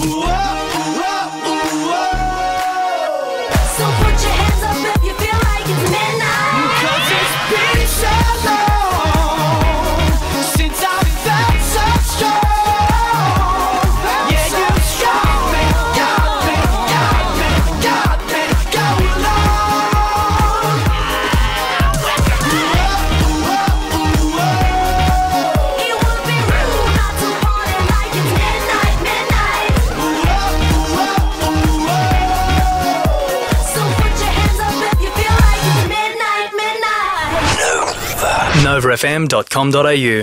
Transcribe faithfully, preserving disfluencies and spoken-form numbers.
So put your hands up if you feel like it's midnight. 'Cause it's been so long since I've felt so strong. Yeah, you got me, got me, got me, got me going on. It would be rude not to party like it's midnight, midnight. So put your hands up if you feel like it's midnight, midnight. nova f m dot com dot a u